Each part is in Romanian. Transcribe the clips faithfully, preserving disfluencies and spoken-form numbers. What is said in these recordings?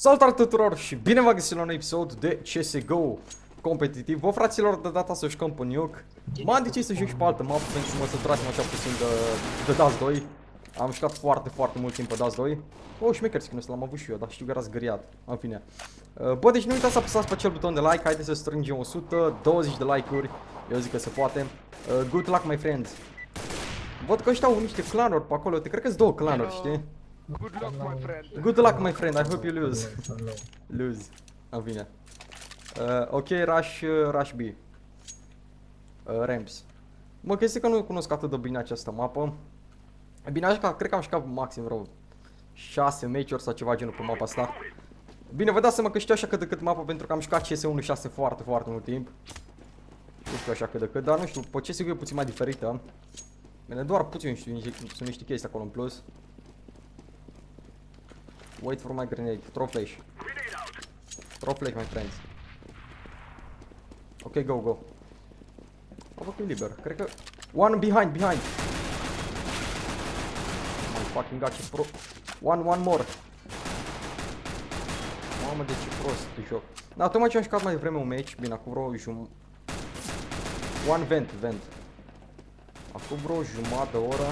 Salutare tuturor și bine v-am găsit la un episod de C S G O competitiv. Bă, fraților, de data să jucăm pe Nuke. M-am decis să joc și pe altă mapă pentru că mă săturasem așa puțin de, de Dust doi. Am jucat foarte, foarte mult timp pe Dust doi. Oh, șmecher skin-ul ăsta l-am avut și eu, dar știu că era zgâriat. În fine. Bă, deci nu uitați să apăsați pe acel buton de like. Haideți să strângem o sută douăzeci de like-uri. Eu zic că se poate. Good luck, my friends. Văd că ăștia au niște clanuri pe acolo. Te cred că-s două clanuri, știi? Good luck, my friend. Good luck, my friend. I hope you lose. Lose. În fine. Uh, ok, rush, uh, rush B. Uh, ramps. Mă, că este că nu cunosc atât de bine această mapă. Bine, așa că cred că am jucat maxim vreo șase match-uri sau ceva genul pe mapa asta. Bine, vă dați seama că știu așa cât de cât mapă pentru că am jucat C S unu șase foarte, foarte mult timp. Nu știu așa cât de cât, dar nu știu, pe C S G O e puțin mai diferită. Bine, doar puțin știu, sunt niște chestii acolo în plus. Wait for my grenade. Throw flash. Throw flash, my friends. Ok, go, go. Am făcut liber. Cred că... One behind, behind. My fucking god, ce pro... One, one more. Mamă, de ce prost de joc. Da, tocmai ce am jucat mai devreme un match. Bine, acum vreo jum... One vent, vent. Acum vreo jumătate de oră.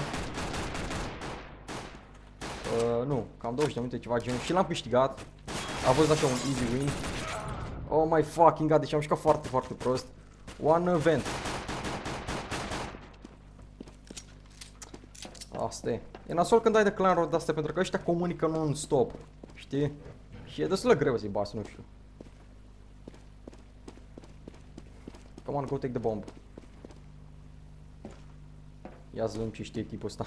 Uh, nu, cam douăzeci de minute, ceva genul. Și l-am câștigat. A fost așa un easy win. Oh my fucking god, deci am jucat foarte, foarte prost. One event. Asta e. E nasol când ai de clan road astea pentru că ăștia comunică non-stop. Știi? Și e destul de greu să-i basi, nu știu. Come on, go take the bomb. Ia să vedem ce știe tipul ăsta.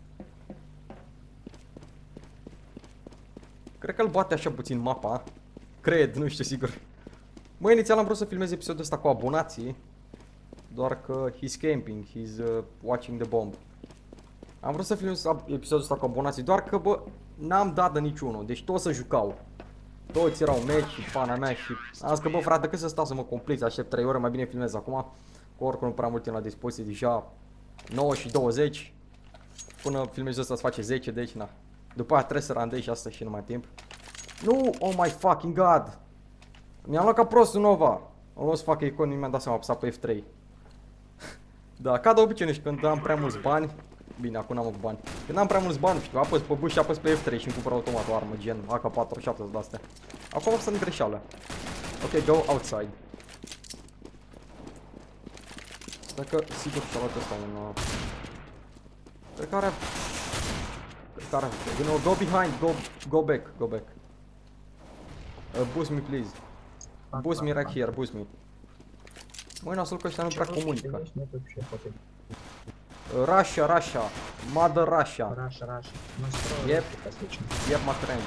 Cred că îl bate așa puțin mapa. Cred, nu știu sigur. Mă, inițial am vrut să filmez episodul ăsta cu abonații. Doar că he's camping, he's uh, watching the bomb. Am vrut să filmez episodul ăsta cu abonații, doar că, bă, n-am dat de niciunul. Deci toți se jucau. Toți erau match și pana mea și... Am zis că, bă, frate, cât să stau să mă complic, să aștept trei ore, mai bine filmez acum. Că oricum nu prea mult timp la dispoziție, deja nouă și douăzeci. Până filmezul ăsta se face zece, deci na. După aia trebuie să randez și asta și nu mai timp. Nu, oh my fucking god. Mi-am luat ca prostul Nova. Am luat să fac icon, nu mi-am dat seama, am apăsat pe F trei. Da, ca de obicei, și când am prea mulți bani. Bine, acum n-am avut bani. Când am prea mulți bani, știu, apăs pe B și apăs pe F trei și îmi cumpăr automat o armă, gen A K patruzeci și șapte de astea. Acum sunt greșeală. Ok, go outside. Stai că sigur și-a luat ăsta un... Cred că are... Cred că are... You know, go behind, go, go back, go back. Uh, boost me, please. Boost me right here, boost me. Măi, nasol că ăștia nu prea comunică. Russia, Russia. Mother Russia. Russia, Russia. Yep. Yep, my friend.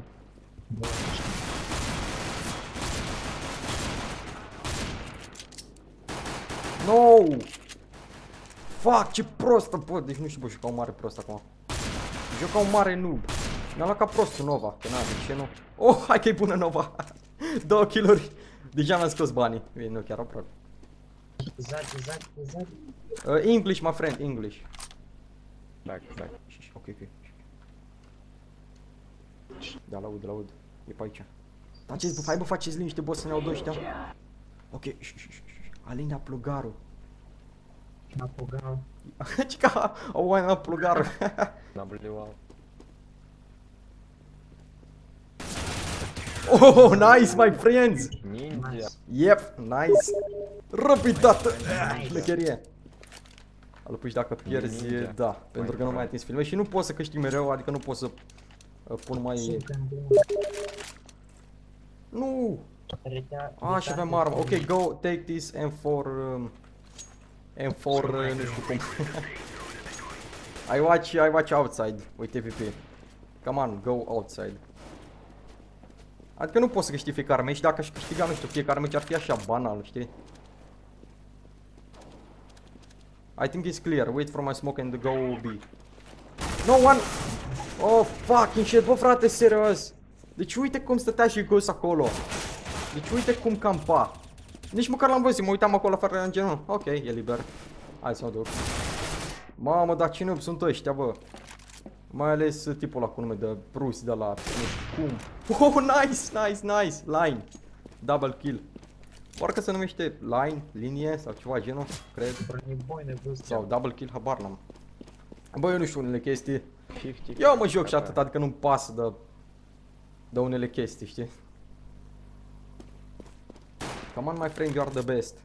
No! Fuck, ce prostă, bă, deci nu știu, bă, juca un mare prost acum. Juca un mare noob. Mi-a luat ca prostul Nova, că na, de ce nu? Oh, hai că e bună Nova. Două kill-uri. Deja mi-am scos banii. Bine, nu chiar aproape. Zaci, zaci, zaci. Uh, English, my friend, English. Back, back. Ok, ok. Da, laud, laud. E pe aici. Faceți, bă, hai bă, faceți liniște, bă, să ne audă ăștia. Ok, Alina Plugaru. Na Plugaru. Ce ca o Alina Plugaru. W. Oh, nice, my friends! Ninja. Yep, nice. Rapiditate. Plecherie. Alupuși dacă pierzi, Ninja. da, pentru că nu mai atins filme și nu poți să câștigi mereu, adică nu poți să uh, pun mai... Nu! A, și avem armă. Ok, go, take this M four... Um, M four, uh, nu știu cum. I watch, I watch outside with T V P. Come on, go outside. Adică nu poți să câștigi fiecare meci, dacă aș câștiga, nu știu, fiecare meci ar fi așa banal, știi? I think it's clear. Wait for my smoke and go B. No one! Oh, fucking shit, bă, frate, serios! Deci uite cum stătea și Ghost acolo. Deci uite cum campa. Nici măcar l-am văzut, mă uitam acolo fără în genul. Ok, e liber. Hai să mă duc. Mamă, dar cine sunt ăștia, bă? Mai ales uh, tipul ăla cu nume de Bruce de la... nu știu cum. Oh, nice, nice, nice! Line. Double kill. Parcă se numește line, linie sau ceva genul, cred. Sau double kill, habar n-am. Bă, eu nu știu unele chestii. Eu mă joc și atât, adică nu-mi pasă de... de unele chestii, știi? Come on, my friend, you are the best.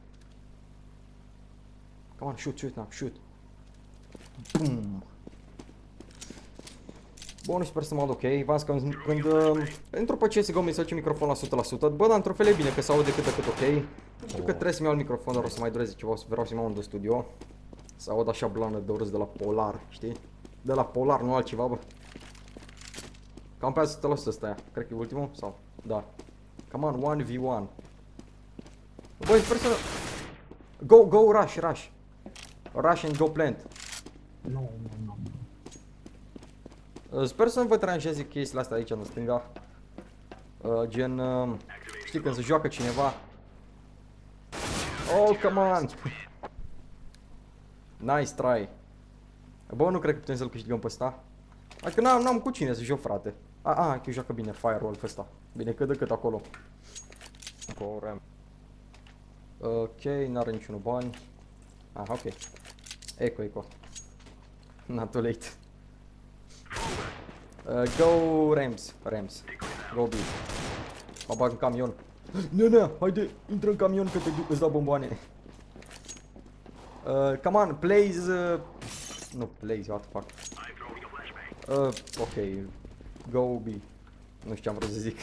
Come on, shoot, shoot now, shoot. Boom. Bun, sper să mă aud ok. V-am zis că când uh, intru pe C S G O mi se face microfonul la o sută la sută. Bă, dar într-un fel e bine că se aude cât de cât ok. Știu că trebuie să-mi iau microfon, dar o să mai dureze ceva, o să vreau să-mi iau unul de studio. Să aud așa blană de urât de la Polar, știi? De la Polar, nu altceva, bă. Cam pe o sută la sută ăsta, cred că e ultimul, sau? Da. Come on, one v one. Băi, sper să... Go, go, rush, rush. Rush and go plant. Nu, nu, nu. Sper să nu vă deranjeze chestiile astea aici în stânga. Uh, gen, uh, știi când se joacă cineva. Oh, come on! Nice try. Bă, nu cred că putem să-l câștigăm pe ăsta. Adică n-am cu cine să joc, frate. A, a, că joacă bine Firewall pe ăsta. Bine, cât de cât acolo. Corem. Ok, n-are niciunul bani. Ah, ok. Eco, eco. Not too late. Uh, go Rams, Rams. Go B. Mă bag în camion. Nene, haide, intră în camion că te duc, îți dau bomboane. Uh, come on, plays... Uh... Nu, plays, what the fuck. Uh, ok, go B. Nu știu ce am vrut să zic.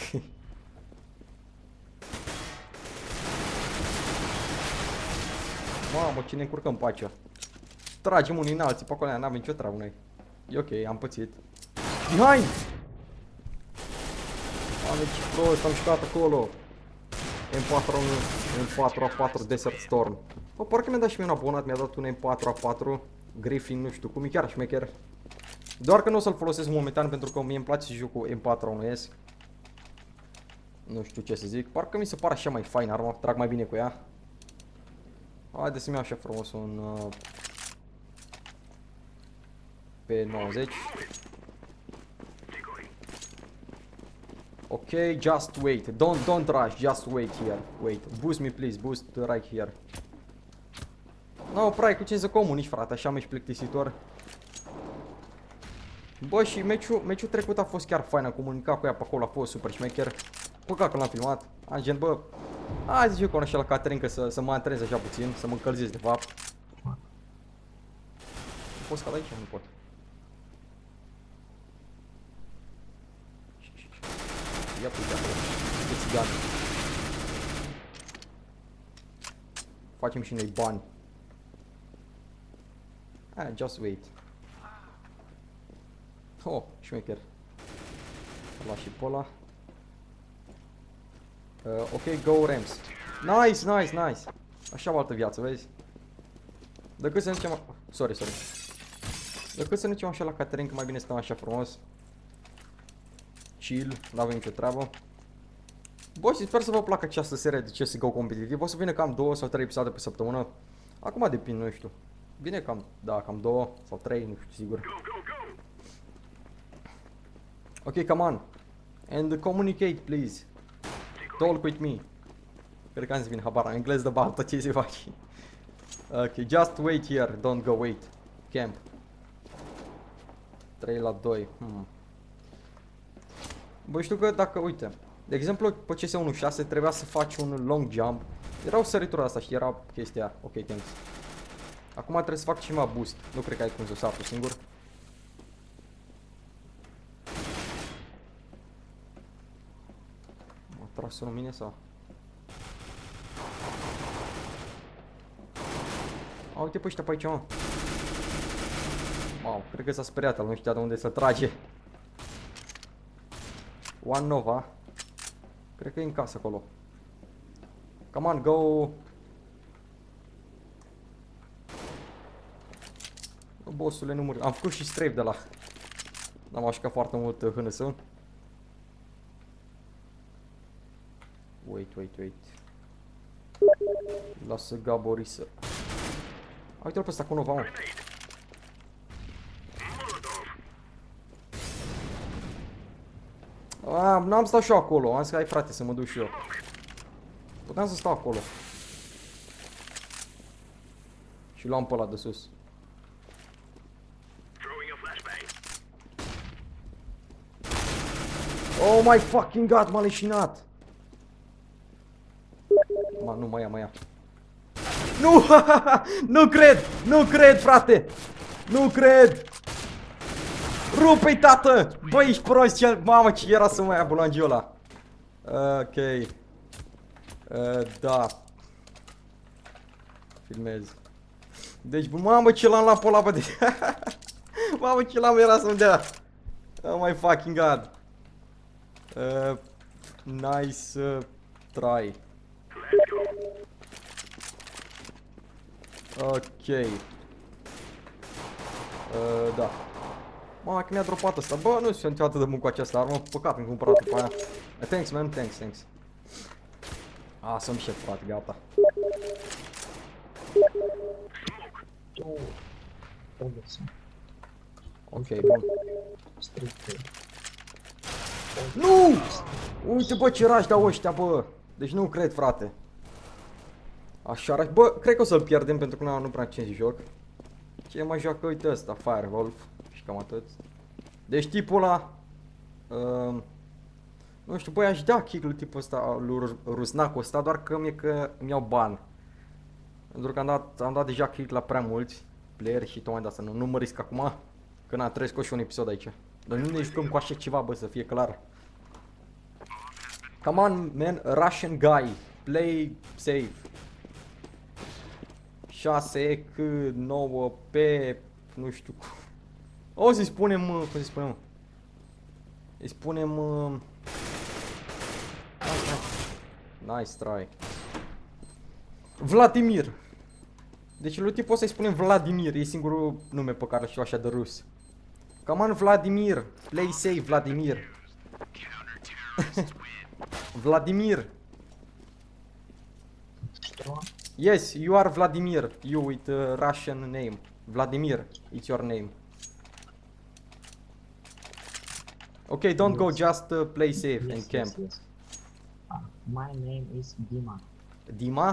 Mamă, ce ne încurcăm pe aici. Tragem unii în alții pe acolo, n-avem nicio treabă noi. E ok, am pățit. Behind! Doamne, ce prost, am jucat acolo. M patru M patru A patru Desert Storm. Bă, parcă mi-a dat și mie un abonat, mi-a dat un M patru A patru Griffin, nu știu cum, e chiar șmecher. Doar că nu o să-l folosesc momentan pentru că mie îmi place să joc cu M patru A unu S. Nu știu ce să zic, parcă mi se pare așa mai fain arma, trag mai bine cu ea. Haide să-mi iau așa frumos un... Uh, pe nouăzeci. Ok, just wait. Don't don't rush. Just wait here. Wait. Boost me, please. Boost right here. No, prai, cu ce să comunici, frate? Așa mi-ești plictisitor. Bă, și meciul, meciul trecut a fost chiar fain. Am comunicat cu ea pe acolo, a fost super șmecher. Păcat că l-am filmat. Am gen, bă, hai zic eu cu așa la Caterinca să, să mă antrenez așa puțin, să mă încălzesc de fapt. Poți ca de aici? Nu pot. Ia putea acolo. E țigan. Facem și noi bani. Ah, just wait. Oh, șmecher. Ăla și pe ăla. Uh, ok, go Rams. Nice, nice, nice. Așa o altă viață, vezi? Decât să ne ducem... Sorry, sorry. Decât să ne ducem așa la Caterinca, mai bine stăm așa frumos. Chill, n-avem nicio treabă. Bă, și sper să vă placă această serie de C S G O competitiv. O să vină cam două sau trei episoade pe săptămână. Acum depinde, nu știu. Vine cam, da, cam două sau trei, nu știu sigur. Ok, come on. And communicate, please. Talk with me. Cred că am zis bine, habar, în engleză de baltă, ce se face. Ok, just wait here, don't go, wait. Camp. trei la doi. Hmm. Bă, știu că dacă, uite, de exemplu, pe C S unu șase trebuia să faci un long jump. Era o săritură asta și era chestia. Ok, thanks. Acum trebuie să fac ceva boost. Nu cred că ai cum să o sar tu singur. M-a tras în mine sau? A, uite pe ăștia pe aici, mă. Wow, cred că s-a speriat, el nu știa de unde să trage. One Nova. Cred că e în casă acolo. Come on, go. Bossule, nu muri. Am făcut și strafe de la. N-am așucat foarte mult uh, hânăsă. Wait, wait, wait. Lasă Gabori să... Uite-l pe ăsta cu Nova, mă. Ah, n-am stat și eu acolo, am zis că hai frate să mă duc și eu. Puteam să stau acolo. Și luam pe ăla de sus. Oh my fucking god, m-a leșinat! Ma, nu, mă ia, mă ia. Nu! Nu cred! Nu cred, frate! Nu cred! Rupe-i, tată! Băi, ești prost, ce... Mamă, ce era să mă ia bulangiul ăla. Ok. Uh, da. Filmez. Deci, mamă, ce l-am luat pe ăla, bă, de... Mamă, ce l-am era să-mi dea. Oh my fucking god. Uh, nice uh, try. Ok. Uh, da. Mamă, că mi-a dropat ăsta. Bă, nu sunt atât de bun cu această armă. Păcat, mi-am cumpărat după aia. Uh, thanks, man, thanks, thanks. Ah, să-mi șef, frate, gata. Ok, bun. Nu! Uite, bă, ce rași dau ăștia, bă. Deci nu cred, frate. Așa rași. Bă, cred că o să-l pierdem pentru că nu, nu prea ce joc. Ce mai joacă, uite ăsta, Firewolf. Și cam atât. Deci tipul ăla... Uh, nu știu, băi, aș da kick-ul tipul ăsta, lui Rusnacul ăsta, doar că mi-e că mi-au ban. Pentru că am dat, am dat deja kick la prea mulți player și tocmai de asta nu, nu mă risc acum. Că n-a trăiesc și un episod aici. Dar nu ne jucăm cu așa ceva, bă, să fie clar. Come on, man, Russian guy. Play safe. șase C nouă P nu știu cum. O să-i spunem, cum să-i spunem? Îi spunem... Uh... Nice try. Vladimir. Deci lui tipul o să-i spunem Vladimir. E singurul nume pe care îl știu așa de rus. Come on, Vladimir. Play safe, Vladimir. Vladimir. Yes, you are Vladimir. You with uh, Russian name. Vladimir, it's your name. Okay, don't go, just uh, play safe Yes, and camp. yes, yes. Uh, my name is Dima. Dima?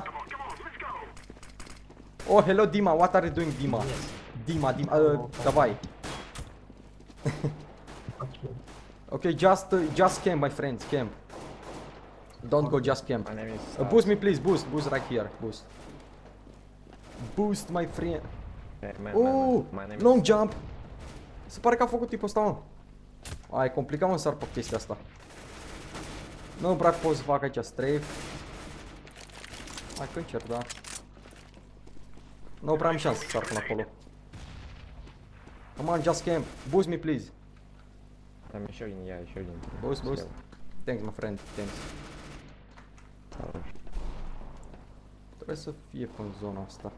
Oh, hello Dima, what are you doing, Dima? Yes. Dima, Dima, uh, давай. Okay. Okay, just uh, just camp, my friends, camp. Don't go, just camp. My name is Uh, boost me, please, boost, boost right here, boost. Boost, my friend. Hey, man, Oh, man, my name long is jump. Se pare că a făcut tipul ăsta, mă. A, e complicat, mă, să sar pe chestia asta. Nu prea pot să fac aici strafe. Hai că încerc, da. Nu prea am șansă să sar până acolo. Come on, just camp. Boost me, please. I'm showing, yeah, showing. Boost, boost. Thanks, my friend, thanks. Trebuie să fie pe zona asta.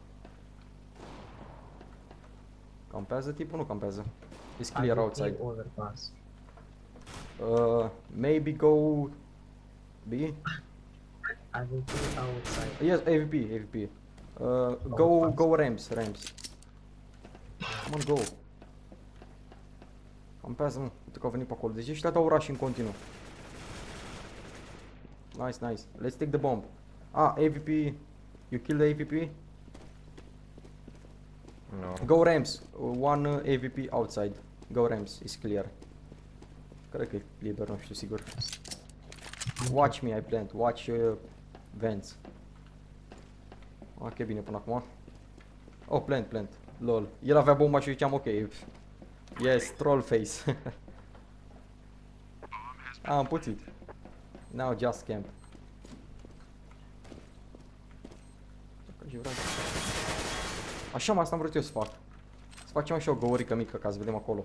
Campează tipul? Nu campează. It's clear outside. Overpass. Uh, maybe go B? I will be outside. Yes, A V P, A V P. Uh, go, go ramps, ramps. Come on, go. Campează, mă. Uite că au venit pe acolo. Deci ăștia dau rush în continuu. Nice, nice. Let's take the bomb. Ah, A V P. You kill the A V P? No. Go ramps. One uh, A V P outside. Go ramps. It's clear. Cred că e liber, nu știu sigur. Watch me, I plant. Watch uh, vents. Ok, bine până acum. Oh, plant, plant. Lol. El avea bomba și ziceam ok. Yes, troll face. Ah, am puțit. Now just camp. Așa, mă, asta am vrut eu să fac. Să facem așa o găurică mică ca să vedem acolo.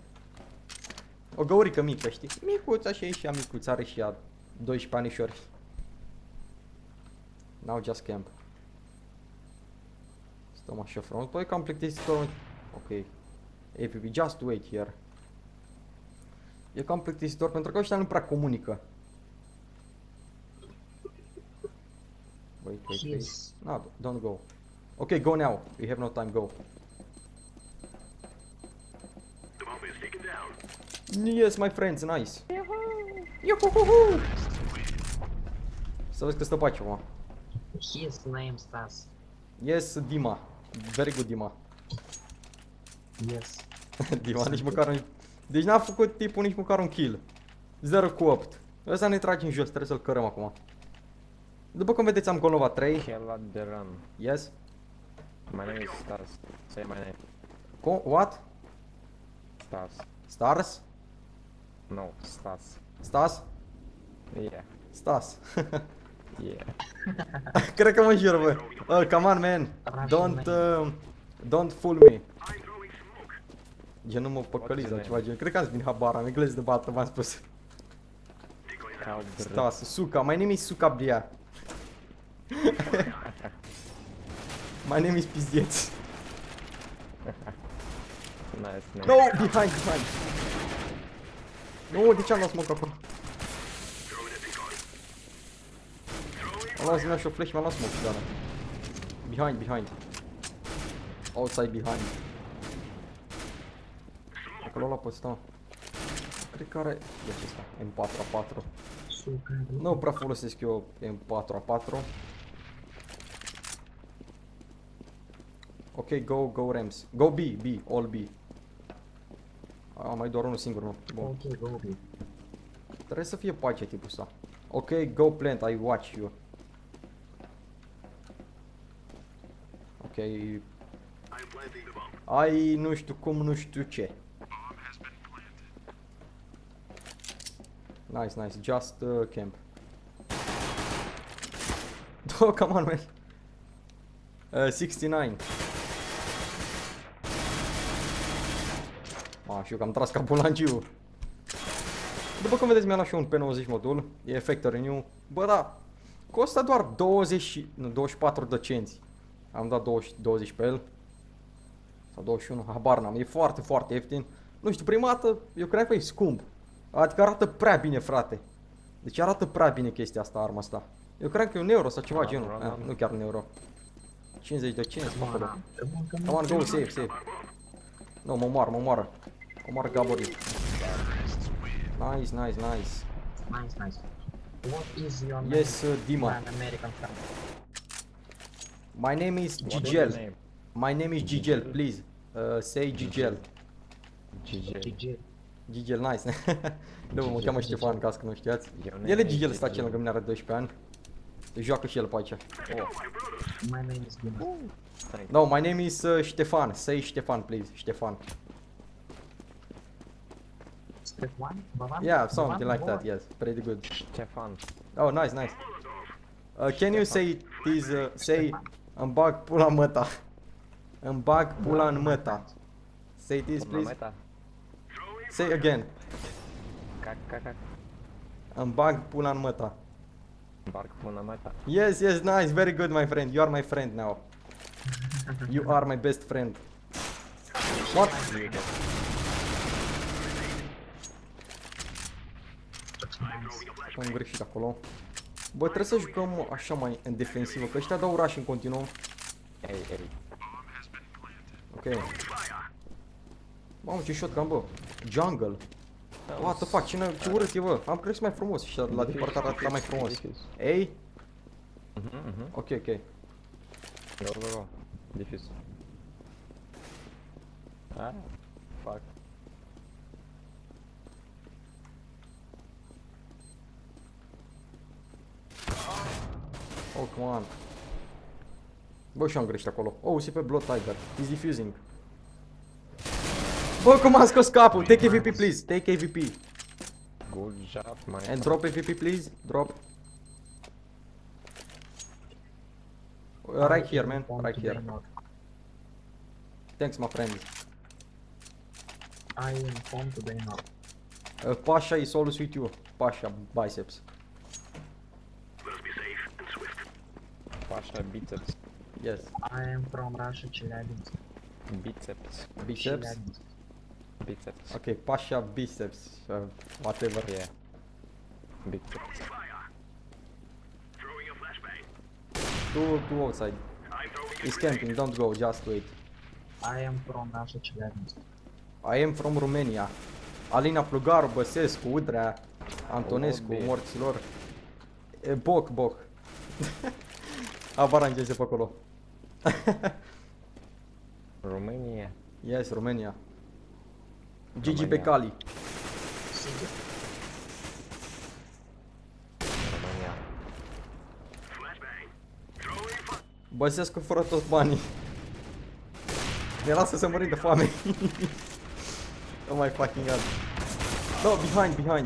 O găurică mică, știi? Micuța și și ea micuța, are și ea doisprezece anișori. Now just camp. Stăm așa frumos. Păi cam plictisitor. Ok. A P P, just wait here. E cam plictisitor pentru că ăștia nu prea comunică. Wait, wait, wait. Yes. No, don't go. Okay, go now. We have no time, go. Yes, my friends, nice. Yuhuhuhu. Să vezi că stă pe ceva. His name Stas. Yes, Dima. Very good, Dima. Yes. Dima, nici măcar un... Deci n-a făcut tipul nici măcar un kill. zero cu opt. Ăsta ne trage în jos, trebuie să-l cărăm acum. După cum vedeți am golovat trei. Hella de run. Yes. My name is Stars. Say my name. Co what? Stars. Stars? No, Stars. Stas? Yeah. Stas. Yeah. Cred că mă jur, bă. Uh, come on, man. Russian Don't, uh, don't fool me. Gen, nu mă păcăliți sau ceva gen. Cred că ați bine habar, am engleză de bată, v-am spus. Stas, Suca, my name is Suca Bria. My name is Pizdeț. Nice name. No, behind, behind. No, de ce am luat smoke acolo? Am luat mi-a și o flash și mi-a luat smoke, dar. Behind, behind. Outside, behind. Acolo la posta. Cred că are... E acesta, M patru A patru. Suca. Nu prea folosesc eu M patru A patru. Ok, go, go Rams. Go B, B, all B. A, mai doar unul singur, nu. Bun. Ok, go B. Trebuie să fie pace tipul ăsta. Ok, go plant, I watch you. Ok. Ai nu știu cum, nu știu ce. Nice, nice, just uh, camp. Oh, come on, man. Uh, șaizeci și nouă. Ah, știu că am tras ca bulangiu. După cum vedeți, mi-a luat și un P nouăzeci modul. E Factory New. Bă, da, costă doar douăzeci, nu, douăzeci și patru de cenți. Am dat douăzeci, douăzeci pe el. Sau douăzeci și unu, habar n-am. E foarte, foarte ieftin. Nu știu, prima dată eu cred că e scump. Adică arată prea bine, frate. Deci arată prea bine chestia asta, arma asta. Eu cred că e un euro sau ceva Ah, genul. bro, Ah, bro. nu chiar un euro. cincizeci de cenți pe acolo. Come on, Come on, go, save, save. Nu, mă moară, mă moară. Mă moară gaborii. Nice, nice, nice. Nice, nice. What is your name? Yes, uh, Dima. An American friend. My name is What is your Gigel. name? My name is Gigel, please. Uh, say Gigel. G G. G G. Gigel, nice. Nu, mă cheamă Ștefan, ca că nu știați. Your El e name is Gigel, ăsta Gigel. cel lângă mine are doisprezece ani. Se joacă și el pe aici. Oh, My name is Dima. thanks. No, my name is uh, Ștefan. Say Ștefan, please. Ștefan. Stefan? Baban? Yeah, something Baban? like that, Baban? yes. Pretty good. Stefan. Oh, nice, nice. Uh, can you say this, uh, say, îmi bag pula în măta. Îmi bag pula în măta. Say this, please. Meta. Say again. Cac, cac, cac. Îmi bag pula în măta. Barc până meta. Yes, yes, nice, very good, my friend. You are my friend now. You are my best friend. What? Am greșit acolo. Bă, trebuie să jucăm așa mai în defensivă, că ăștia dau rush în continuu. Ei, ei. Ok. Mamă, ce shotgun, bă. Jungle. What the fuck, cine, ce urât e, bă. Am crezut mai frumos și la departare arăta mai frumos. Ei? Mhm, mhm. Ok, ok. Go, go, go. Diffuse. Ah, fuck. Oh, come on. Bă, și am greșit acolo. Oh, se pe Blood Tiger. He's defusing. Bă, cum am scos capul? Take A V P, please. Take A V P. Good job, my And drop A V P, please. Drop. Uh, right here, man. Want Right to here. be not. Thanks, my friend. I inform today not. Uh, Pasha is always with you. Pasha, biceps. Pasha biceps. Yes. I am from Russia, Chelyabinsk. Biceps. Biceps. Chelyabinsk. Biceps. Ok, Pasha biceps. Uh, whatever. Yeah. Biceps. Two, two outside. He's camping. Don't go. Just wait. I am from Russia, Chelyabinsk. I am from Romania. Alina Plugaru, Băsescu, Udrea, Antonescu, Lobby. morților. E, Boc, Boc. Abarangeze pe acolo. Romania. Yes, Romania. Gigi România. Becali. Sigur. Romania. Băsescu fără toți banii. Ne lasă să mărim de foame. Oh my fucking god. No, behind, behind.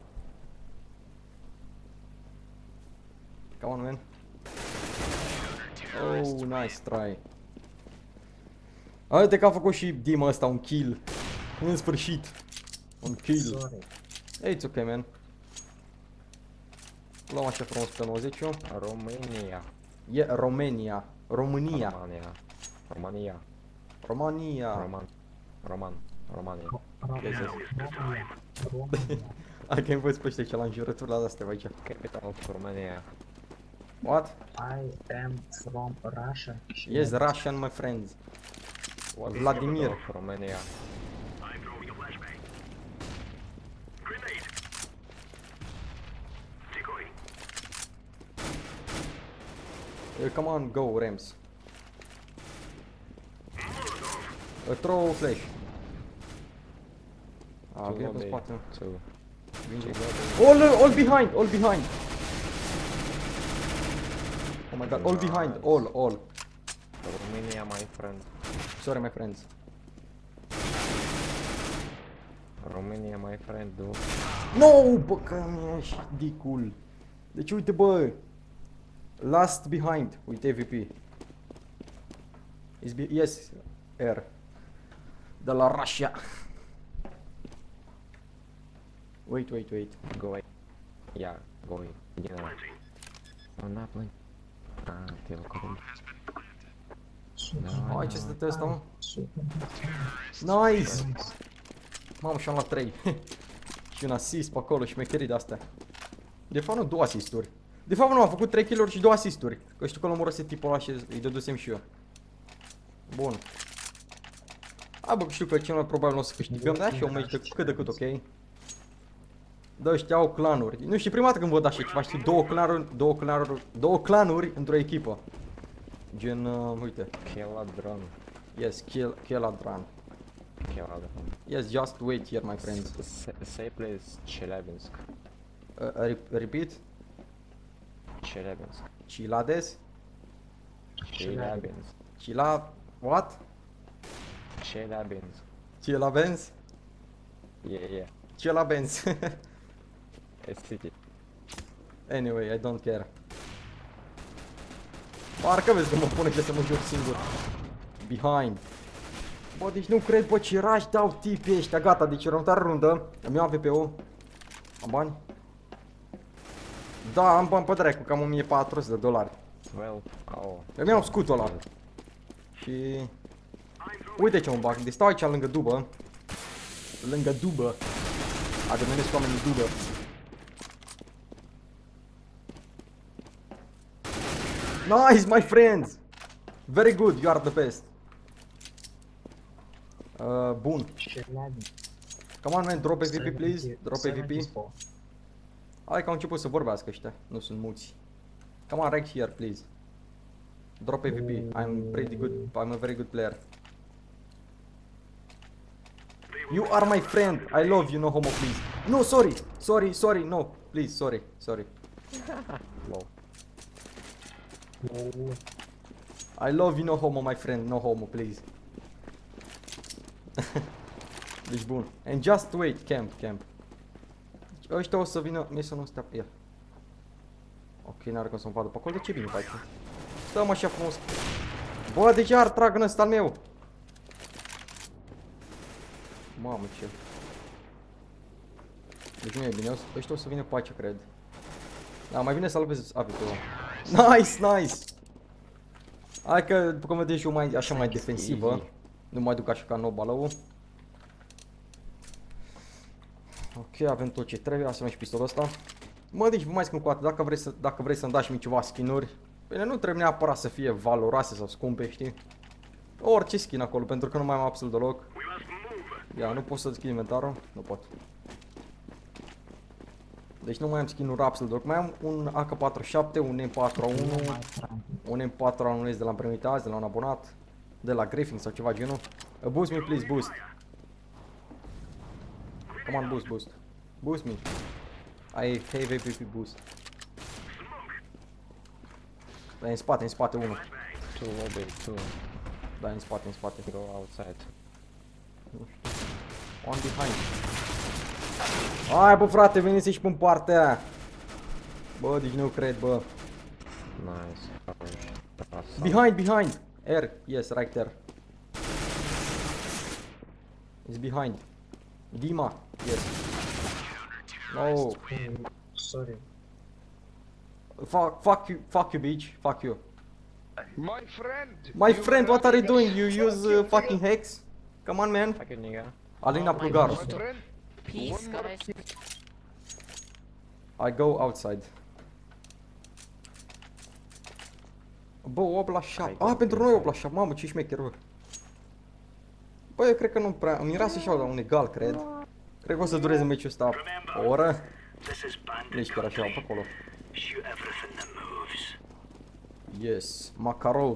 Come on, man. Oh, nice try. Uite că a făcut și Dima ăsta un kill. În sfârșit. Un kill. Sorry. Hey, it's okay, man. Luăm așa frumos pe nouăzeci. Romania. E Romania. România. Romania. Romania. Romania. Roman. Roman. Romania. România. Yes, yes. România. România. Hai că învăț pe ăștia ce la înjurături la astea aici. Capital of Romania. What? I am from Russia. Yes, Russian, my friends. What is Vladimir. capital of Romania? Uh, come on, go, Rams. Uh, throw flash. Ah, Two vine pe lobby, spate. two. Vinge. Two lobby. All, all behind, all behind. Oh my god, all behind, all, all. Romania, my friend. Sorry, my friends. Romania, my friend, dude. No, bă, că mi-a și dicul. Deci uite, bă. Last behind, uite E V P. Is be yes, R. De la Russia. Wait, wait, wait. Go away. Yeah, go away. Yeah. I'm not playing. Ah, te lo corro. Super. Ai, ce stătea ăsta, mă? Super. Nice! Mamă, și-am luat trei. Și un assist pe acolo, șmecherii de-astea. De fapt nu, două assisturi. De fapt nu, am făcut trei kill-uri și două assisturi. Că știu că l-am omorât tipul ăla și îi dădusem și eu. Bun. A, bă, știu că cel mai probabil o să câștigăm, da? Și eu mă de cât de cât, ok? Da, ăștia au clanuri. Nu știu, prima dată când văd așa ceva, știi, două clanuri, două clanuri, două clanuri într-o echipă. Gen, uh, uite. Keladran. Yes, kill, Keladran. Keladran. Yes, just wait here, my friends. Say please Chelyabinsk. Uh, re repeat. Chelyabinsk. Chilades? Chelyabinsk. Chila... What? Chelyabinsk. Chilabens? Yeah, yeah. Chilabens. It's city. Anyway, I don't care. Parcă vezi că mă pune și să mă joc singur. Behind. Bă, deci nu cred, bă, ce rași dau tipii ăștia. Gata, deci următoarea rundă. Îmi iau A V P-ul. Am bani? Da, am bani pe dracu, cam o mie patru sute de dolari. Well, oh. Îmi iau scutul ăla. Și... Uite ce mă bag, deci stau aici lângă dubă. Lângă dubă. Ademenesc oamenii dubă. Nice, my friends! Very good, you are the best. Uh, bun. Chelyabinsk. Come on, man, drop E V P, please. Drop E V P. seventy four. Hai că au început să vorbească ăștia, nu sunt muți. Come on, right here, please. Drop E V P. I'm pretty good. I'm a very good player. You are my friend. I love you, no homo, please. No, sorry. Sorry, sorry, no. Please, sorry, sorry. Lol. Oh, I love you, no homo, my friend. No homo, please. Deci bun. And just wait, camp, camp. Deci ăștia o să vină, mie să nu stea pe el. Ok, n-are cum să-mi vadă pe acolo, de ce vine pe aici? Stăm așa frumos. Bă, de ce ar trag în ăsta al meu? Mamă, ce... Deci nu e bine, ăștia o să vină pe aici, cred. Da, mai bine să salvez A V P-ul. Nice, nice! Hai că, după cum vedeți, eu mai, așa mai defensivă. Nu mai duc așa ca nobalău. Ok, avem tot ce trebuie, să mai și pistolul ăsta. Mă, deci vă mai spun cu atât, dacă vrei să, dacă vrei să-mi dați mie ceva skin-uri, bine, nu trebuie neapărat să fie valoroase sau scumpe, știi? Orice skin acolo, pentru că nu mai am absolut deloc. Ia, nu pot să deschid inventarul? Nu pot. Deci nu mai am skin-ul Rapsel Dog, mai am un A K patruzeci și șapte, un M patru A unu, un M patru A unu de la primit azi, de la un abonat, de la Griffin sau ceva genul. Uh, boost me please, boost. Come on, boost, boost. Boost me. I have A P P boost. Da, în spate, în spate unul. Two lobby, two. Da, în spate, în spate. Go outside. Nu știu. One behind. Hai bă frate, veniți și pe partea aia. Bă, deci nu cred, bă. Nice. Awesome. Behind, behind. Air, yes, right there. It's behind. Dima, yes. No. Oh, sorry. Fuck, fuck you, fuck you, bitch. Fuck you. My friend! My you friend, what are you running a doing? You shit, use fuck you, uh, fucking hacks? Come on, man. Fuck you, nigga. Alina Oh my Plugaru. My friend, Peace, one more guys. I go outside. Bă, opt la șapte. Hai, Ah, pentru go noi opt la inside. șapte. Mamă, ce șmecher, bă. Bă, eu cred că nu prea... Îmi miroase așa la un egal, cred. Cred că o să dureze meciul ăsta o oră. Nici chiar așa, pe acolo. Yes, Makarov.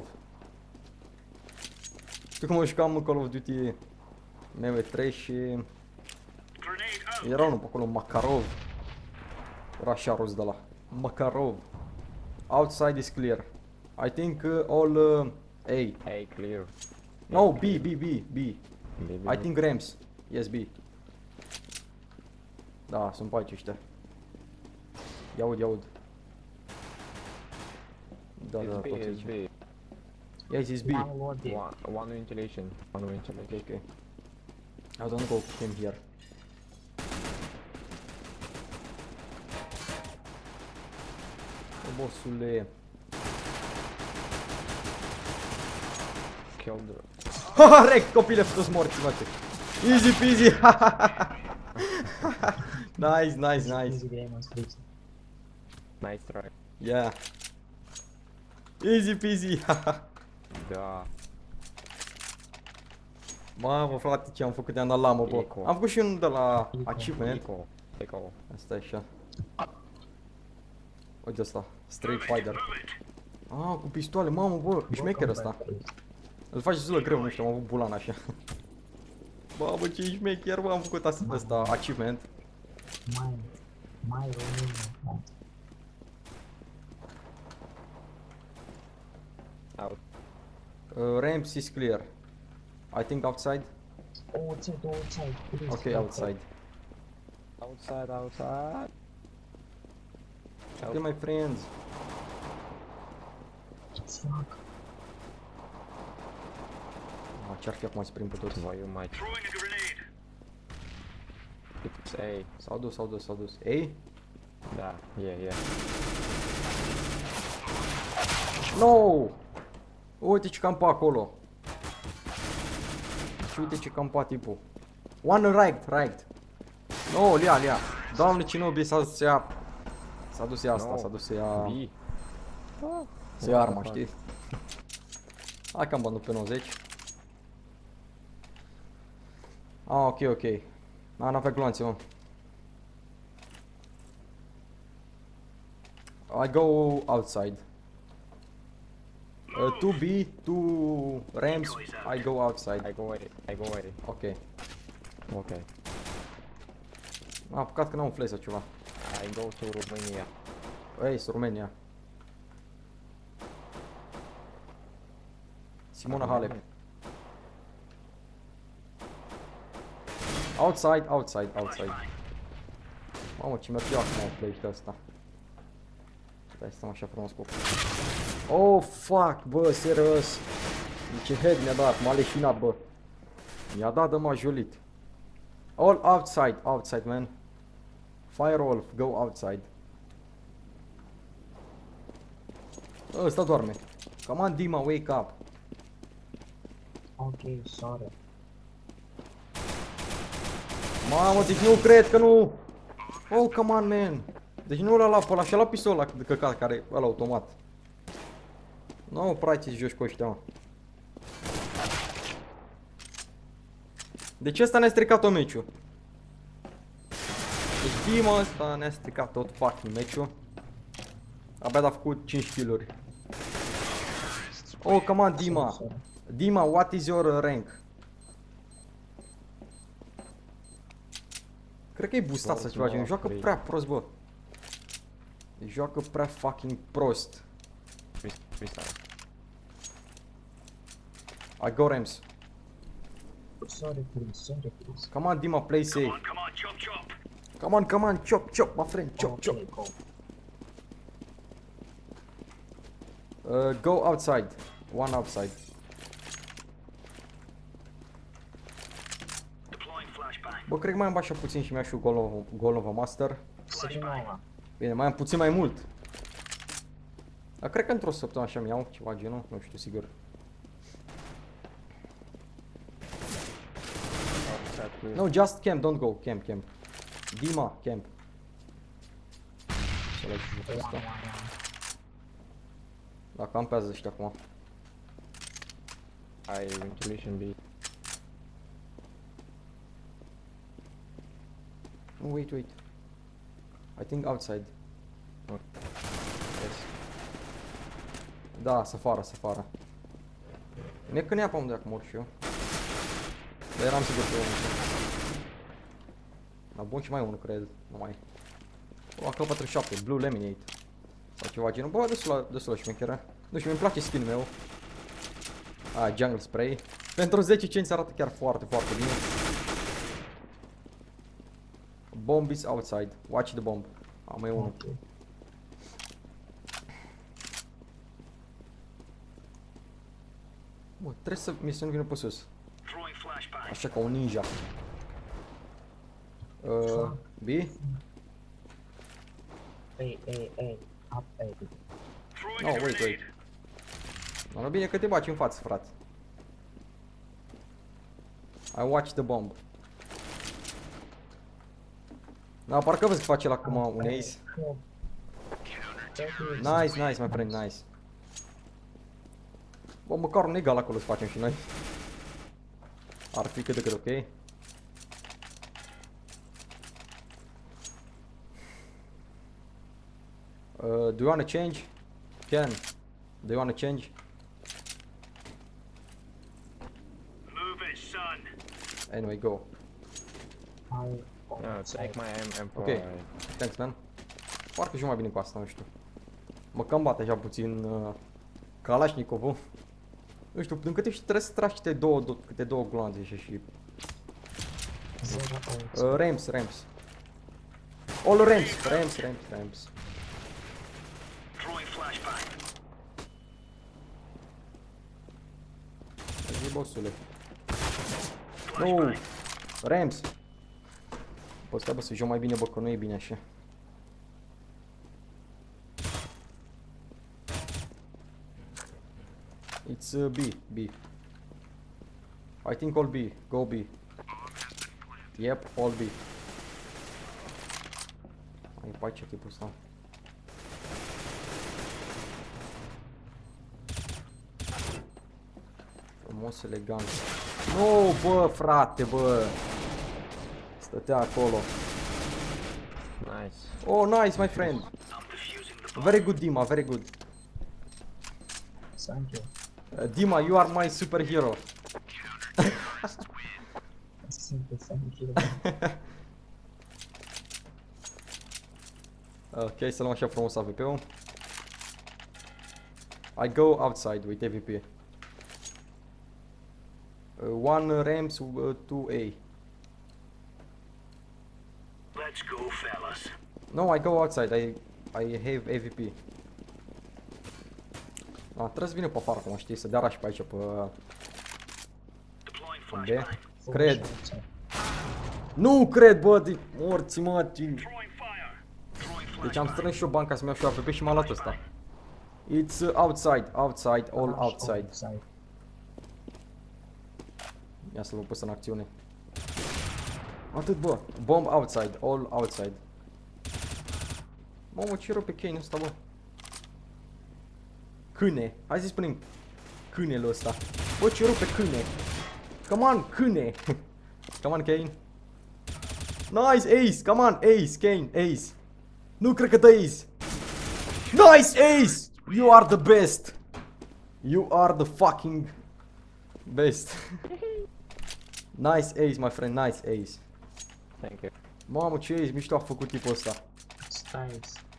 Știu cum mă jucam în Call of Duty M V trei și... Era unul pe acolo, Makarov. Era așa rost de la Makarov. Outside is clear. I think uh, all uh, A. Hey, clear. No, B, B, B, B. Baby. I think Rams. Yes, B. Da, sunt pe aici ăștia. Iaud, iaud. Da, da, It's B, tot it's aici. B. Yes, it's B. One lobby. One, one ventilation. One ventilation. Okay, okay. I don't go him here. Bossule. Killed her. Haha, rec, copile, toți morți, mă. Easy peasy. Nice, nice, nice. Easy game on street. Nice try. Yeah. Easy peasy. Da. Mamă, frate, ce am făcut de-am dat lamă, bă. Eco. Am făcut și unul de la Eco. achievement. Eco. Eco. Asta e așa. Uite asta, Street Fighter. Ah, cu pistoale, mamă, bă, șmecher ăsta. Îl faci zilă greu, nu știu, am avut bulan așa. Bă, bă, ce șmecher, bă, am făcut asta, ăsta, achievement. My, my Romania. Out. Uh, ramps is clear. I think outside. Outside, outside. Please, Okay, outside. Outside, outside. Okay, my friends. Fuck. Ah, ce-ar fi acum să prind pe toți? Why you might? It's A. S-au dus, s-au dus, s-au dus. Ei? Da. Yeah, yeah. No! Uite ce campa acolo. Și uite ce campa tipul. One right, right. No, ia, ia. Doamne, cine obiect s-a dus să ia... S-a dus să ia asta, No. s-a dus să ia... B. Să ia arma, știi? Hai că am bandul pe nouăzeci. Ah, ok, ok. A, n-avea gloanțe, mă. I go outside. Uh, two B, two Rams, I go outside. I go away. I go away. Ok. Okay. Am apucat că n-am un flash sau ceva. I go to Romania. Ei, sunt România. Simona Halep. Outside, outside, outside. Mamă, ce mergea acum play-ul ăsta. Stai să stăm așa frumos cu... Oh, fuck, bă, serios. Ce head mi-a dat, m-a leșinat, bă. Mi-a dat de majolit. All outside, outside, man. Fire Wolf, go outside. Ăsta doarme. Come on, Dima, wake up. Okay, sorry. Mamă, deci nu cred că nu... Oh, come on, man. Deci nu l-a luat pe ăla, și-a luat pistolul ăla de căcat, care e ăla automat. Nu, no, practic, joci cu ăștia, mă. Deci ăsta ne-a stricat tot meciul. Deci Dima ăsta ne-a stricat tot fucking meciul. Abia a făcut cinci kill-uri. Oh, come on, Dima. Dima, what is your rank? Cred că e boostat sau ceva genul. Joacă prea prost, bă. Joacă prea fucking prost. Freestyle. I go Rams. Sorry, please. Sorry, please. Come on, Dima, play safe. Come on, come on, chop, chop, my friend, chop, chop. Okay, go. Uh, go outside. One outside. Bă, cred că mai am așa puțin și mi-aș gol of, gol of a master. Să nouă. Bine, mai am puțin mai mult. Dar cred că într-o săptămână așa mi-au ceva genul, nu știu sigur. No, just camp, don't go, camp, camp. Dima, camp. Să le jucăm asta. Da, campează ăștia acum. I ventilation B. Oh, wait, wait. I think outside. Oh. Yes. Da, să fară, să fară. Ne că ne-a pam de acum ori și eu. Dar eram sigur că unul. Dar bun și mai unul, cred. Nu mai. O, A K patruzeci și șapte, Blue Lemonade. Sau ceva genul. Bă, destul la, destul la șmecheră. Nu știu, mi-mi place skin-ul meu. Ah, Jungle Spray. Pentru zece cenți arată chiar foarte, foarte bine. Bomb is outside. Watch the bomb. Am mai unul. Okay. Bă, trebuie să mi să nu vină pe sus. Așa ca un ninja. Uh, B? Hey, hey, hey. Up, hey. No, wait, wait. No, no, bine că te baci în față, frate. I watch the bomb. Da, parcă vezi că face la acum un ace. Nice, nice, my friend, nice. Bă, măcar un egal acolo să facem și noi. Ar fi cât de cât ok. Uh, do you wanna change? Can. Do you wanna change? Move it, son. Anyway, go. I No, take my M M4. Ok. Thanks, man. Parcă și mai bine cu asta, nu știu. Mă cam bate așa puțin uh, Kalashnikovul. Nu știu, din câte știu, trebuie să tragi câte două, do câte două gloanțe și și... Uh, Rams, Rams. All Rams, Rams, Rams, Rams. Throwing flashbang. Zi, bossule. No! Rams! Bă, stai bă să joc mai bine, bă, că nu e bine așa. It's uh, B, B. I think all B, go B. Yep, all B. Ai pace tipul ăsta. Frumos, elegant. Nu, bă, frate, bă. Stătea acolo. Nice. Oh, nice, my friend. Very good, Dima, very good. Thank you. Uh, Dima, you are my superhero. Simple, thank you. Ok, să luăm așa frumos A V P-ul. I go outside with A V P. Uh, one Rams, uh, two A. Let's go, fellas. No, I go outside. I I have A V P. Ah, trebuie să vină pe afară, cum știi, să dea rush pe aici, pe... Deploying pe B. flashbang. Cred. Nu cred, bă, de morți, mă. de- Throwing fire. Throwing Deci am flashbang. strâns și eu bani ca să-mi iau și eu A V P și m-a luat ăsta. It's uh, outside, outside, all outside. Outside. Ia să-l pus în acțiune. Atât, bă. Bomb outside, all outside. Mamă, ce rău pe Kane ăsta, bă. Câine. Hai să-i spunem câinele ăsta. Bă, ce rău pe câine. Come on, câine. Come on, Kane. Nice, Ace. Come on, Ace, Kane, Ace. Nu cred că dă Ace. Nice, Ace. You are the best. You are the fucking best. Nice Ace, my friend, nice Ace. Thank you. Mamă, ce Ace mișto a făcut tipul ăsta. Stai.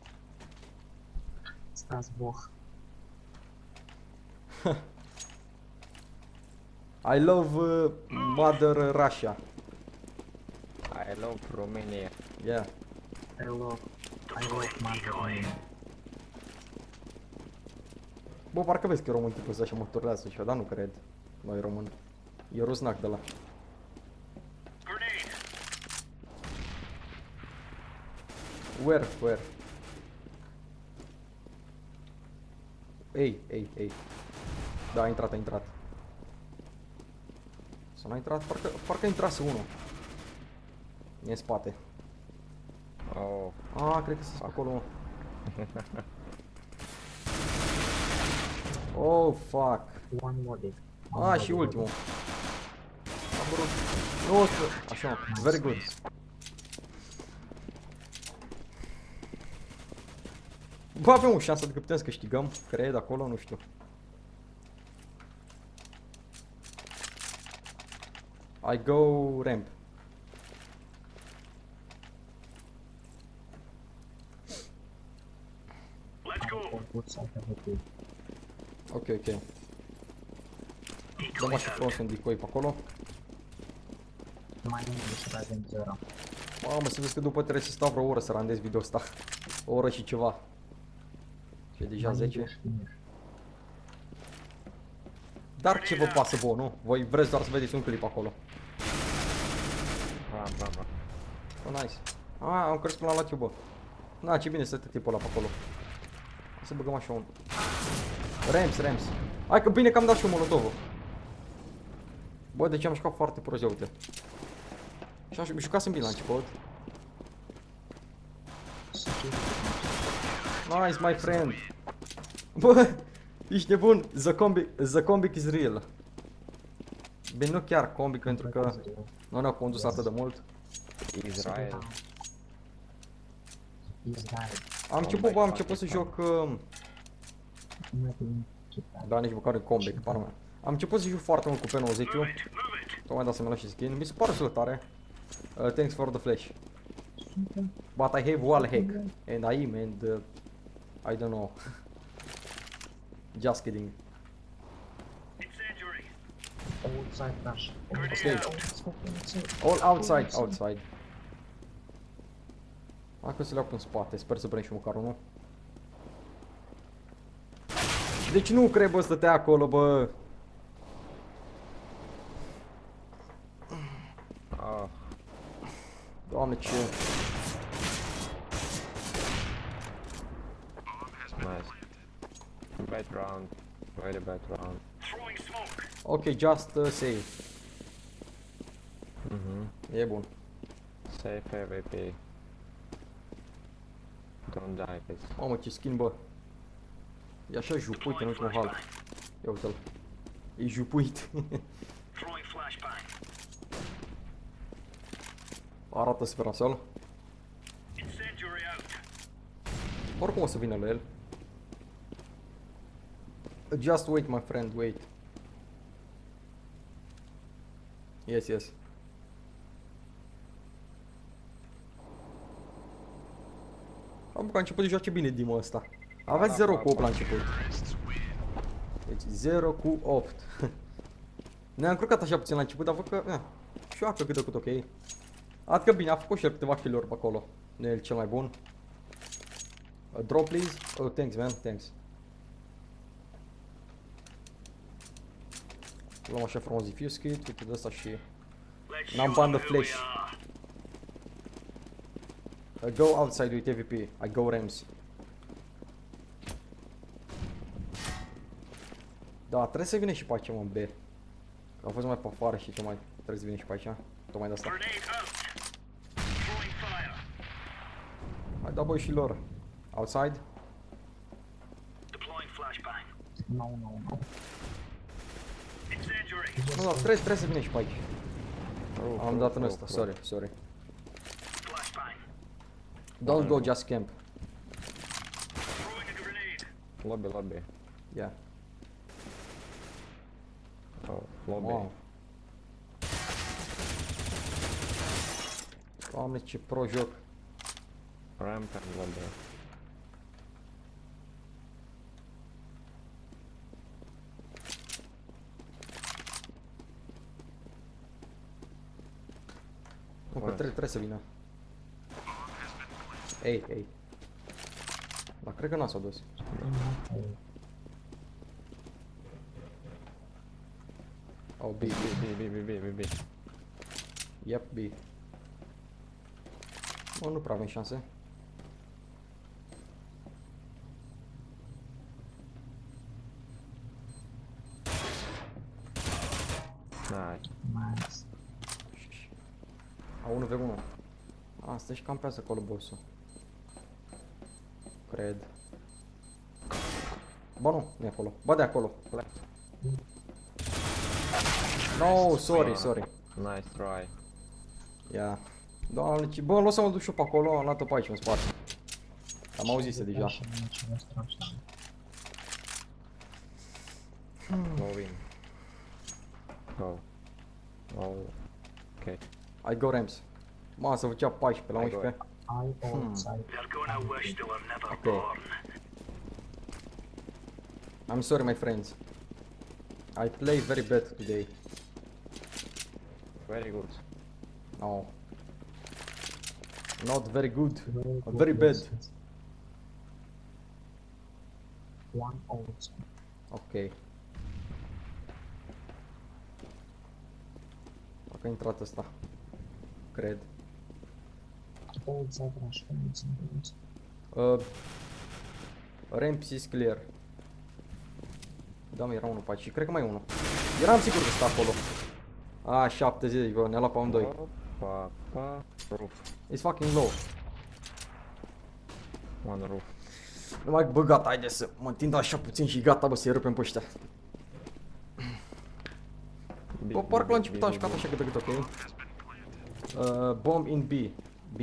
Stați boh. I love uh, Mother Russia. I love Romania. Yeah. I love, I love mother. Bă, parcă vezi că e român tipul ăsta și mă turlează și dar nu cred. Nu e român. E rusnac de la. Grenade. Where, where? Ei, ei, ei. Da, a intrat, a intrat. Să n-a intrat, parcă, parcă a intrat unul. E în spate. Oh, Ah, cred că sunt acolo. Oh, fuck. One loaded. Ah, și ultimul. Am vrut. Nu, așa, very good. Bă, avem o șansă de că putem să câștigăm, cred, acolo, nu știu. I go ramp. Let's go. Good side of the field. Ok, ok. Dăm așa frumos un decoy pe acolo. Mai mult să avem zero. Mamă, să vezi că după trebuie să stau vreo oră să randez video ăsta. O oră și ceva. Și e deja zece. Dar ce vă pasă vouă, nu? Voi vreți doar să vedeți un clip acolo. bra, bra, bra. Oh, nice. Ah, am crescut până la tube, bă. Na, ce bine să te tipul ăla pe acolo. Hai să băgăm așa un... Rams, Rams. Hai că bine că am dat și un molotovul. Bă, deci am jucat foarte prost, ia uite. Și am jucat bine la început. Nice, my friend. Bă, ești nebun. The comic, the comic is real. Bine, nu chiar comic, pentru că nu ne-au condus atât de mult. Israel. Israel. Am început, bă, am început să joc... Uh, Nu din Chipta. da, nici măcar în comeback, pana mea. Am început să joc foarte mult cu P nouăzeci. Move it. Move it. Tocmai da să-mi lași skin. Mi se pare destul de tare. Uh, thanks for the flash. But I have wall hack. And I am and... Uh, I don't know. Just kidding. Incendiary. Outside rush. Okay. Outside. All outside, outside. Hai că să le iau în spate, sper să prind și măcar unul. Deci nu cred, bă, stătea acolo, bă. Oh, Doamne, ce... nice. Bad round. Very bad round. Throwing smoke. Ok, just uh, save. Mhm. E bun. Safe V P. Don't die, please. Mamă, ce skin, bă. E așa jupuit în ultimul hal. Ia uite-l. E jupuit. Throwing flashbang. Arată super nasol. Incendiary out. Oricum o să vină la el. Just wait, my friend, wait. Yes, yes. Am că a început de joace bine Dima ăsta. Avea zero cu opt la început. Deci zero cu opt. Ne-am încurcat așa puțin la început, dar văd că... Eh, joacă cât de cât ok. Adică bine, a făcut și el câteva kill-uri pe acolo. Nu e el cel mai bun. Uh, drop please. Oh, thanks man, thanks. Luăm așa frumos diffuse kit, uite de asta și... Let's N-am show bani de 'em who we flash. are. I go outside with A V P, I go Rams. Da, trebuie să vină și pe aici, mă, B. Că a fost mai pe afară și ce mai trebuie să vină și pe aici. Tocmai de asta. Grenade out. Throwing fire. Hai da, băi, și lor. Outside. Deploying flashbang. No, no, no. Incendiary. Nu, da, trebuie, trebuie să vină și pe aici. Roof, Am roof, dat în roof, ăsta, roof. sorry, sorry. Flashbang. Don't go, just camp. Throwing a grenade. Lobby, lobby. Yeah. Oh, lobby. Wow. Doamne, ce pro joc. Ramp and lobby. Nu, că Nice. trebuie, trebuie să vină. Ei, ei. Dar cred că n-a s-a dus. Oh, B, B, B, B, B, B, B, B. yep, B. Bă, nu prea avem șanse. Nice. Nice. A unu v unu. Asta și campează acolo bossul. Cred. Bă, nu, nu e acolo. Bă, de acolo. No, sorry, sorry. Nice try. Ia. Doamne, ce... Bă, lăsă-mă duc și eu pe acolo, am luat-o pe aici, în spate. Am auzit deja. Go in. Go. Oh. Okay. I go Rams. Mă, să făcea paisprezece la I go. unsprezece. I outside. They're going out where still are never Okay. born. I'm sorry, my friends. I play very bad today. Very good. No. Not very good. Very good Very bad. places. One outside. Ok. Dacă a intrat ăsta. Cred. Outside rush. Outside rush. Uh, Ramps is clear. Da, mă, era unul pe aici. Cred că mai e unul. Eram sigur că stă acolo. A, șaptezeci, bă, ne-a luat pe amândoi. Pa, pa. Roof. It's fucking low. One roof. Nu mai, bă, gata, haide să mă întind așa puțin și gata, bă, să-i rupem pe ăștia. B, Bă, B, parcă B, la început B, am B, jucat B. așa cât de cât, ok? Uh, bomb in B. B.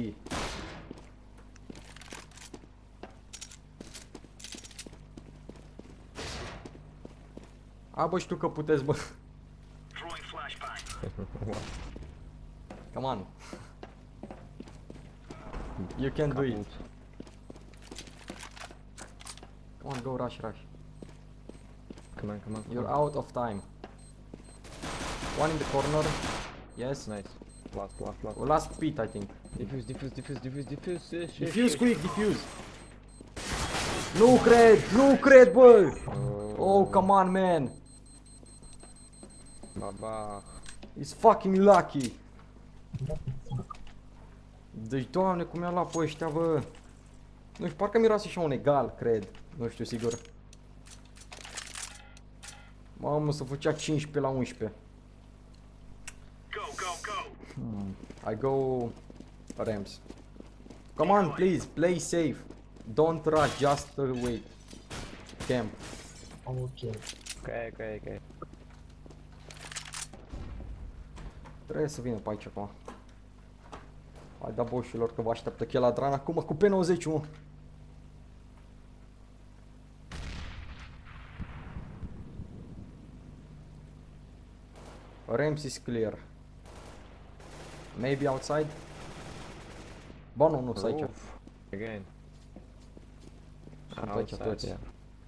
A, bă, știu că puteți, bă. Throwing flashbang. Come on. You can do it. Caput. Come on, go rush, rush. Come on, come on. come You're on. out of time. One in the corner. Yes. Nice. Last, last, last. Last pit, I think. Diffuse, diffuse, diffuse, diffuse, diffuse. Yes, yes, Diffuse yes. quick, diffuse. Nu cred, nu cred, bă! Oh, Oh, come on, man. Baba. He's fucking lucky. Deci, doamne, cum i-a luat pe ăștia, bă. Nu știu, parcă miroase și un egal, cred. Nu știu, sigur. Mamă, să făcea cincisprezece la unsprezece. Go, go, go. Hmm. I go Rams. Come on, please, play safe. Don't rush, just uh, wait. Camp. Okay. Okay, okay, okay. Trebuie să vină pe aici acum. Hai da boșilor că vă așteaptă Cheladran acum cu P nouăzeci și unu. Rams is clear. Maybe outside? Ba nu, nu, stai aici. Roof. Again. Sunt aici Outside, toți. yeah.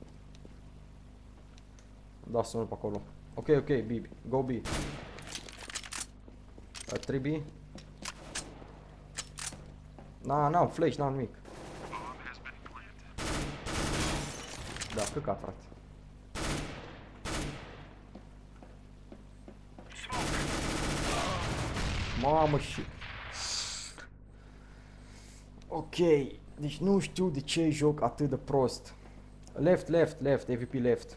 Da, sunt pe acolo. Ok, ok, B, go B. Uh, trei B. Na, n-am flash, n-am nimic. Da, căcat, frate. Mamă și... Ok, deci nu știu de ce joc atât de prost. Left, left, left, A V P left.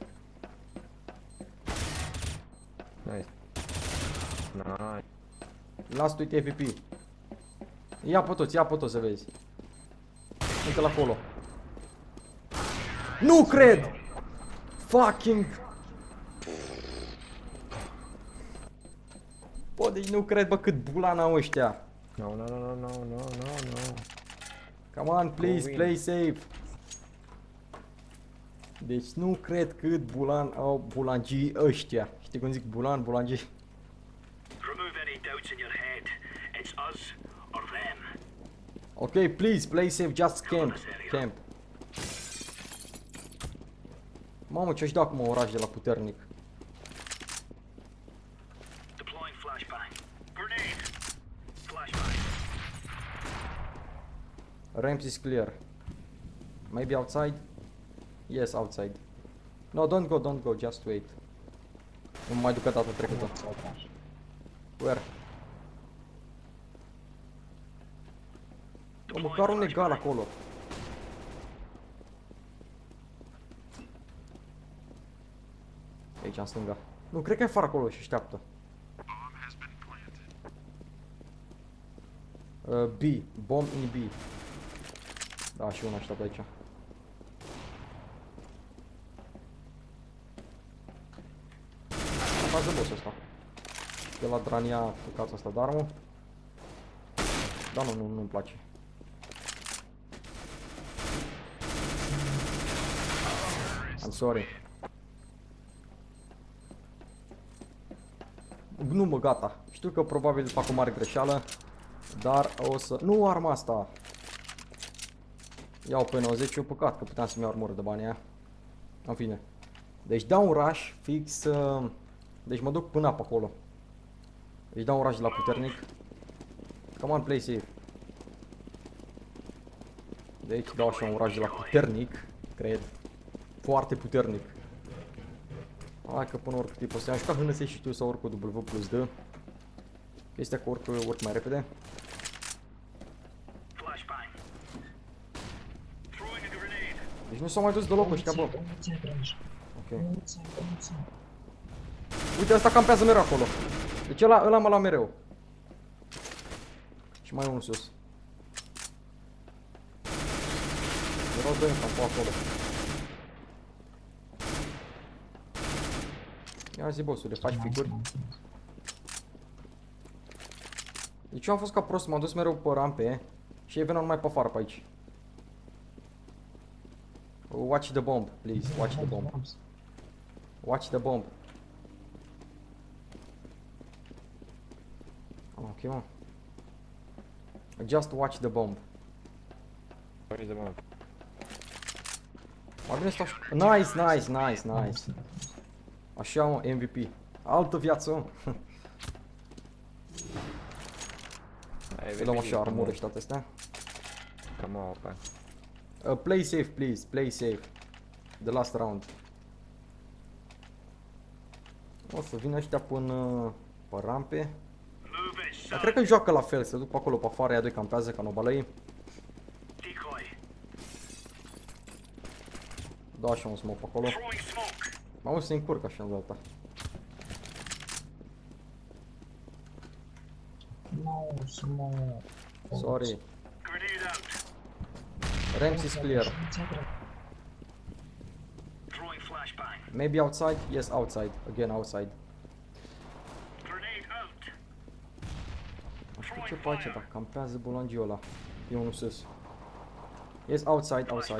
Nice. Nice. Last tweet A V P. Ia pe toți, ia pe toți să vezi. Uite-l acolo. Nu cred! Fucking... Bă, Bă, deci nu cred, bă, cât bulan au ăștia. No, no, no, no, no, no, no, no. Come on, please, Go in. play safe. Deci nu cred cât bulan au bulangii ăștia. Știi cum zic bulan, bulangii? Remove any doubts in your head. It's us or them. Ok, please, play safe, just camp. Camp. Mamă, ce-aș da cu mă oraș de la puternic. Deploying flashbang. Grenade. Flashbang. Ramps is clear. Maybe outside? Yes, outside. No, don't go, don't go, just wait. Nu mă mai duc ca data trecută. Where? Bă, măcar un egal acolo. Aici, în stânga. Nu, cred că e afară acolo și așteaptă. Uh, B. Bomb in B. Da, și unul așteaptă aici. Fază boss ăsta. De la Drania căcața asta de armă. Da, nu, nu, nu-mi place. I'm sorry. Nu mă, gata. Știu că probabil fac o mare greșeală, dar o să... Nu arma asta. Iau pe nouăzeci, e păcat că puteam să-mi iau armură de banii aia. În fine. Deci dau un rush fix... Uh... Deci mă duc până pe acolo. Deci dau un rush de la puternic. Come on, play safe. Deci dau așa un rush de la puternic, cred. Foarte puternic. Hai că până oricât e posibil. Am jucat H N S și tu să urc cu W plus D. Chestia că urc, urc mai repede. Flashbang. Throwing a grenade. Deci nu s-au mai dus deloc ăștia, bă. Ok. Uite, ăsta campează mereu acolo. Deci ăla, ăla mă lua mereu. Și mai unul sus. Erau doi în campul acolo. Ia zi, bossule, faci figuri. Deci eu am fost ca prost, m-am dus mereu pe rampe și ei veneau numai pe afară pe aici. Watch the bomb, please, watch the bomb. Watch the bomb. Ok, mă. Just watch the bomb. Where is the bomb? Mai bine stau și... Nice, nice, nice, nice. Așa, mă, M V P. Altă viață, mă. Să luăm așa armură și toate astea. Come on, opa. Uh, play safe, please, play safe. The last round. O să vină ăștia până pe rampe. Move it, Dar son. cred că joacă la fel, se duc pe acolo pe afară, ea doi campează ca nobalăii. Decoy. Dau așa un smoke pe acolo. Throwing smoke. Mă auzi să încurc așa în data. No, smoke. Sorry. Grenade out. Ramps is clear. Throwing flashbang. Maybe outside? Yes, outside. Again, outside. Grenade out. Nu știu ce face, dar campează bulangiul ăla. E unul sus. Yes, outside, outside.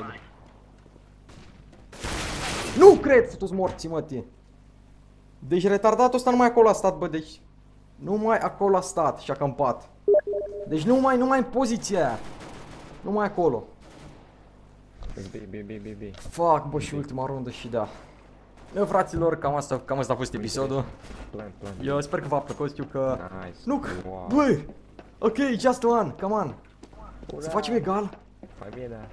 Nu cred, futu-ți morții, mă, tie. Deci retardatul ăsta numai acolo a stat, bă, deci... Numai acolo a stat și a campat. Deci numai, numai în poziția aia. Numai acolo. B, B, B, B, B. Fuck, bă, și ultima rundă și da. Eu, fraților, cam asta, cam asta a fost episodul. Plant, plant. Eu sper că v-a plăcut, știu că... Nice. Nu, Wow. băi! Ok, just one, come on. Ura. Să facem egal? Mai bine.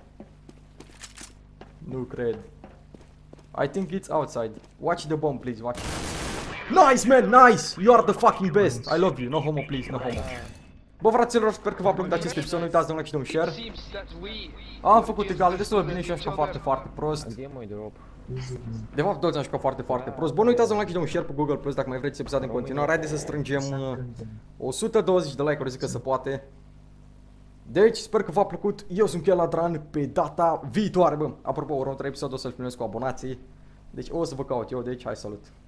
Nu cred. I think it's outside. Watch the bomb, please, watch. Nice, man, nice! You are the fucking best! I love you, no homo, please, no homo. Bă, fraților, sper că v-a plăcut acest episod, nu uitați de un like și de un share. Seems that we Am făcut egal, destul de bine și am jucat foarte, foarte prost. Где мой дроп? De fapt, toți am jucat foarte, foarte prost. Bă, nu uitați de un like și de un share pe Google Plus dacă mai vreți episoade în continuare. Haideți să strângem uh, o sută douăzeci de like-uri, zic că se poate. Deci, sper că v-a plăcut. Eu sunt Chel Adran pe data viitoare, bă. Apropo, următorul episod o să-l filmez cu abonații. Deci o să vă caut eu, deci hai, salut!